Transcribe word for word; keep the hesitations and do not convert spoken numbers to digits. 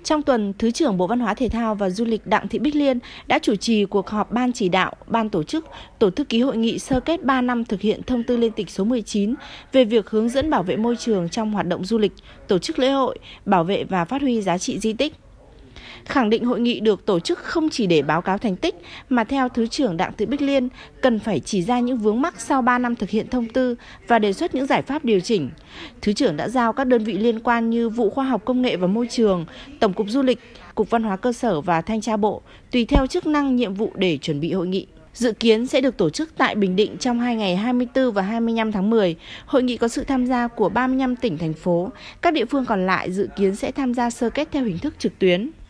Trong tuần, Thứ trưởng Bộ Văn hóa Thể thao và Du lịch Đặng Thị Bích Liên đã chủ trì cuộc họp Ban chỉ đạo, Ban tổ chức, Tổ thư ký hội nghị sơ kết ba năm thực hiện thông tư liên tịch số mười chín về việc hướng dẫn bảo vệ môi trường trong hoạt động du lịch, tổ chức lễ hội, bảo vệ và phát huy giá trị di tích. Khẳng định hội nghị được tổ chức không chỉ để báo cáo thành tích, mà theo Thứ trưởng Đặng Thị Bích Liên, cần phải chỉ ra những vướng mắc sau ba năm thực hiện thông tư và đề xuất những giải pháp điều chỉnh. Thứ trưởng đã giao các đơn vị liên quan như Vụ Khoa học Công nghệ và Môi trường, Tổng cục Du lịch, Cục Văn hóa Cơ sở và Thanh tra Bộ, tùy theo chức năng nhiệm vụ để chuẩn bị hội nghị. Dự kiến sẽ được tổ chức tại Bình Định trong hai ngày hai mươi tư và hai mươi lăm tháng mười. Hội nghị có sự tham gia của ba mươi lăm tỉnh, thành phố. Các địa phương còn lại dự kiến sẽ tham gia sơ kết theo hình thức trực tuyến.